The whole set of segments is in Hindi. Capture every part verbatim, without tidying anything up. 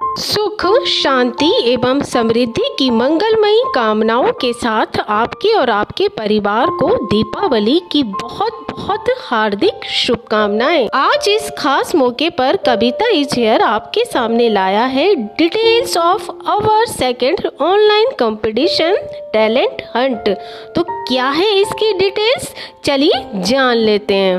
सुख, शांति एवं समृद्धि की मंगलमयी कामनाओं के साथ आपके और आपके परिवार को दीपावली की बहुत बहुत हार्दिक शुभकामनाएं। आज इस खास मौके पर कविता इज हियर आपके सामने लाया है details of our second online competition talent hunt. तो क्या है इसकी डिटेल्स, चलिए जान लेते हैं।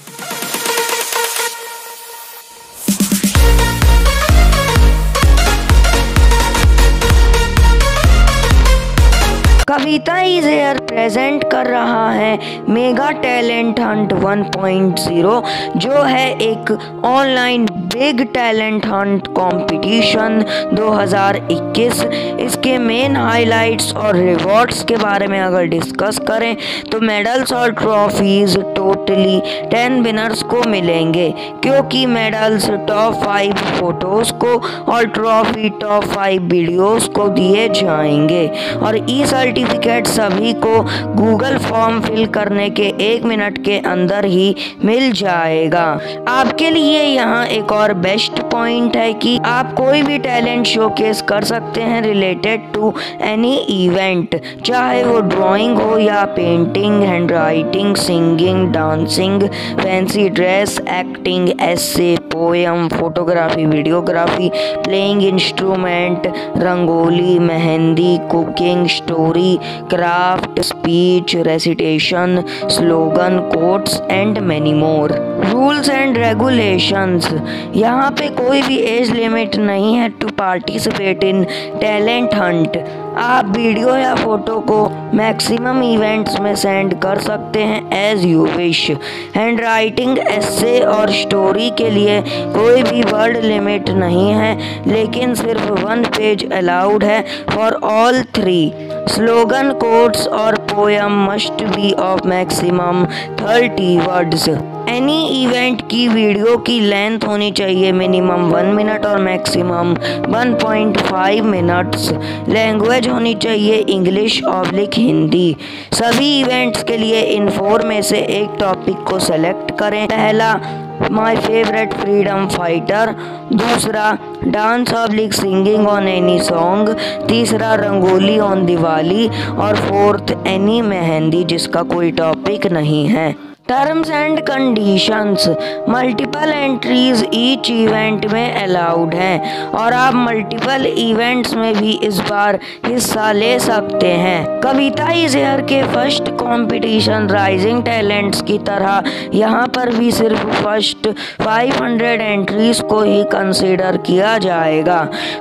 कविता इज हियर प्रेजेंट कर रहा है mega talent hunt one point zero, जो है एक online big talent hunt competition दो हज़ार इक्कीस। इसके मेन हाइलाइट्स और रिवॉर्ड्स के बारे में अगर डिस्कस करें तो मेडल्स और ट्रॉफीज टोटली टेन विनर्स को मिलेंगे, क्योंकि मेडल्स टॉप फाइव फोटोज को और ट्रॉफी टॉप फाइव वीडियोस को दिए जाएंगे और ई सर्टिफिकेट सभी को गूगल फॉर्म फिल करने के एक मिनट के अंदर ही मिल जाएगा। आपके लिए यहाँ एक और बेस्ट पॉइंट है कि आप कोई भी टैलेंट शोकेस कर सकते हैं रिलेटेड टू एनी इवेंट, चाहे वो ड्राइंग हो या painting, handwriting, singing, dancing, fancy dress, acting, essay, poem, photography, videography, playing instrument, rangoli, mehndi, cooking, story, craft, speech, recitation, slogan, quotes and many more. Rules and regulations, यहाँ पे कोई भी एज लिमिट नहीं है to participate in talent hunt. आप वीडियो या फोटो को मैक्सिमम इवेंट्स में सेंड कर सकते हैं as you wish. Handwriting, essay और स्टोरी के लिए कोई भी वर्ड लिमिट नहीं है, लेकिन सिर्फ वन पेज अलाउड है for all three. Slogan, quotes और poem must be of maximum thirty words. Any event की वीडियो की लेंथ होनी चाहिए मिनिमम वन मिनट और maximum one point five minutes. Language होनी चाहिए इंग्लिश ऑब्लिक हिंदी। सभी इवेंट्स के लिए इन फोर में से एक टॉपिक को सेलेक्ट करें। पहला, माई फेवरेट फ्रीडम फाइटर। दूसरा, dance oblique singing on any song. तीसरा, रंगोली ऑन दिवाली। और फोर्थ, एनी मेहंदी, जिसका कोई टॉपिक नहीं है। Terms and conditions, multiple entries each event में अलाउड हैं और आप मल्टीपल इवेंट्स में भी इस बार हिस्सा ले सकते हैं। कविता इज हियर के फर्स्ट कंपटीशन राइजिंग टैलेंट्स की तरह यहाँ पर भी सिर्फ फर्स्ट पाँच सौ एंट्रीज को ही कंसीडर किया जाएगा।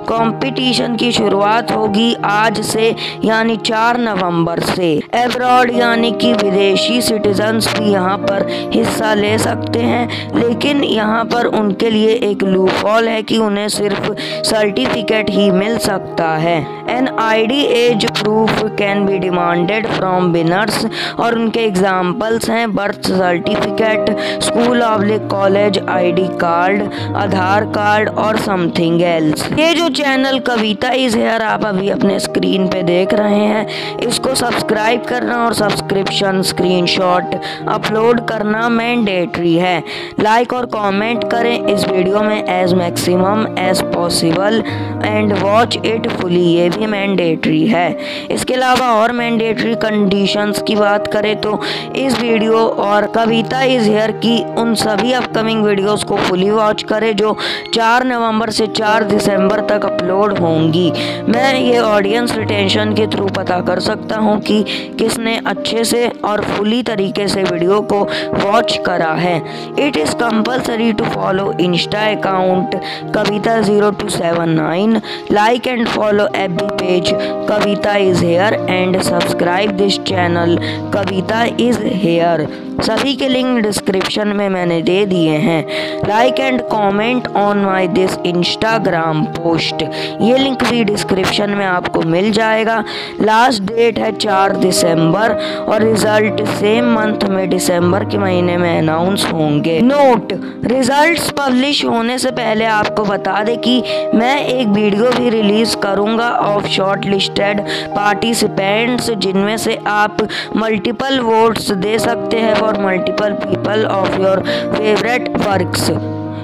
कंपटीशन की शुरुआत होगी आज से, यानी चार नवंबर से। एब्रॉड यानी कि विदेशी सिटीजन्स भी यहाँ पर हिस्सा ले सकते हैं, लेकिन यहाँ पर उनके लिए एक लूपहोल है कि उन्हें सिर्फ सर्टिफिकेट ही मिल सकता है। An ID as proof can be demanded from winners और उनके एग्जाम्पल्स हैं birth certificate, school oblique college ID card, Aadhaar card और समथिंग एल्स। ये जो चैनल कविता इज हियर आप अभी अपने स्क्रीन पे देख रहे हैं, इसको सब्सक्राइब करना और सब्सक्रिप्शन स्क्रीनशॉट अपलोड करना मैंडेटरी है। लाइक और कमेंट करें इस वीडियो में as maximum as possible and watch it fully, ये भी मैंडेटरी है। इसके अलावा और मैंडेटरी कंडीशंस की बात करें तो इस वीडियो और कविता इज हियर की उन सभी अपकमिंग वीडियोस को फुली वॉच करें जो चार नवंबर से चार दिसंबर तक अपलोड होंगी। मैं ये ऑडियंस रिटेंशन के थ्रू पता कर सकता हूँ कि किसने अच्छे से और फुली तरीके से वीडियो को वॉच करा है। It is compulsory to follow insta account Kavita zero two seven nine, like and follow FB page Kavita is here and subscribe this channel Kavita is here. सभी के लिंक डिस्क्रिप्शन में मैंने दे दिए हैं। Like and comment on my this Instagram post, ये लिंक भी डिस्क्रिप्शन में आपको मिल जाएगा। लास्ट डेट है चार दिसंबर और रिजल्ट सेम मंथ में दिसंबर के महीने में अनाउंस होंगे। नोट, रिजल्ट्स पब्लिश होने से पहले आपको बता दें कि मैं एक वीडियो भी रिलीज करूंगा ऑफ शॉर्ट लिस्टेड पार्टिसिपेंट्स, जिनमें से आप मल्टीपल वोट्स दे सकते हैं for multiple people of your favourite works.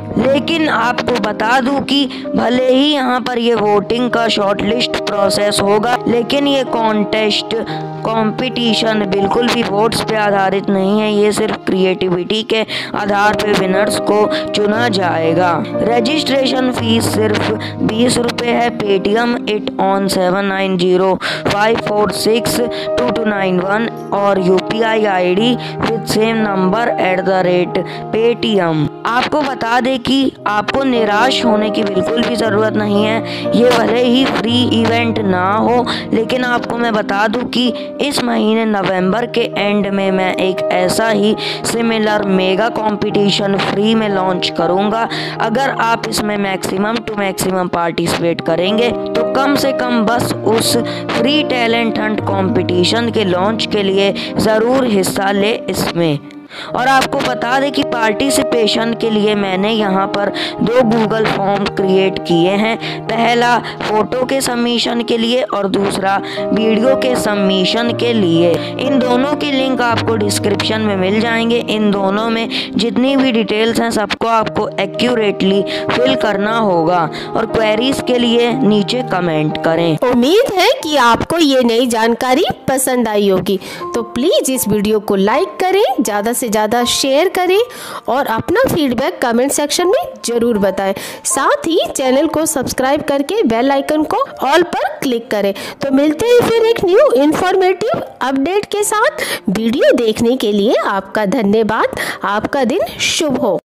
लेकिन आपको बता दूं कि भले ही यहाँ पर ये वोटिंग का शॉर्टलिस्ट प्रोसेस होगा, लेकिन ये कॉन्टेस्ट कंपटीशन बिल्कुल भी वोट्स पे आधारित नहीं है। ये सिर्फ क्रिएटिविटी के आधार पे विनर्स को चुना जाएगा। रजिस्ट्रेशन फीस सिर्फ बीस रुपये है। Paytm it on seven nine zero five four six two two nine one और UPI ID with same number at the rate Paytm. आपको बता दें कि आपको निराश होने की बिल्कुल भी ज़रूरत नहीं है। ये भले ही फ्री इवेंट ना हो, लेकिन आपको मैं बता दूं कि इस महीने नवंबर के एंड में मैं एक ऐसा ही सिमिलर मेगा कंपटीशन फ्री में लॉन्च करूंगा। अगर आप इसमें मैक्सिमम टू मैक्सिमम पार्टिसिपेट करेंगे तो कम से कम बस उस फ्री टैलेंट हंट कंपटीशन के लॉन्च के लिए ज़रूर हिस्सा ले इसमें। और आपको बता दें कि पार्टिसिपेशन के लिए मैंने यहाँ पर दो गूगल फॉर्म क्रिएट किए हैं। पहला फ़ोटो के सबमिशन के लिए और दूसरा वीडियो के सबमिशन के लिए। इन दोनों के लिंक आपको डिस्क्रिप्शन में मिल जाएंगे। इन दोनों में जितनी भी डिटेल्स हैं सबको आपको एक्यूरेटली फिल करना होगा और क्वेरीज के लिए नीचे कमेंट करें। उम्मीद है कि आपको ये नई जानकारी पसंद आई होगी, तो प्लीज़ इस वीडियो को लाइक करें, ज़्यादा से ज़्यादा शेयर करें और अपना फीडबैक कमेंट सेक्शन में ज़रूर बताएं। साथ ही चैनल को सब्सक्राइब करके बेल आइकन को ऑल पर क्लिक करें। तो मिलते हैं फिर एक न्यू इन्फॉर्मेटिव अपडेट के साथ। वीडियो देखने के लिए आपका धन्यवाद। आपका दिन शुभ हो।